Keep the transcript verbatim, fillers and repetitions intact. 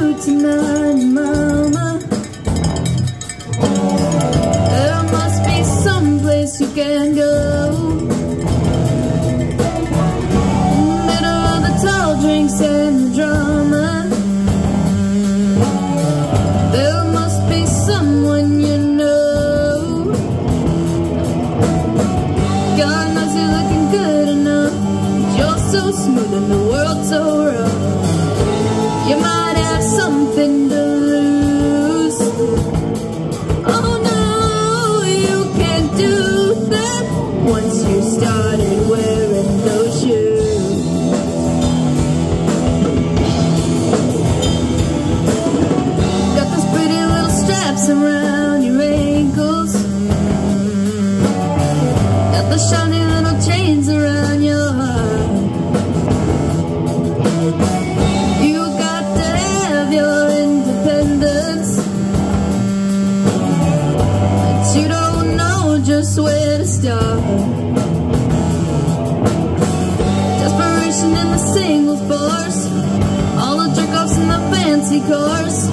you tonight, mama? There must be some place you can go. Middle of the tall drinks and the drama, there must be someone you know. God knows you're looking good enough, but you're so smooth and the world's so rough. You might have something to lose. Oh no, you can't do that once you started wearing those shoes. Got those pretty little straps around your ankles, got the shiny little chains around your heart. You don't know just where to start. Desperation in the singles bars, all the jerk-offs in the fancy cars.